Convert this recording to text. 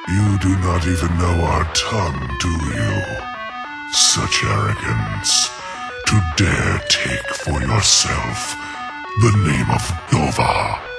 You do not even know our tongue, do you? Such arrogance, to dare take for yourself the name of Nova.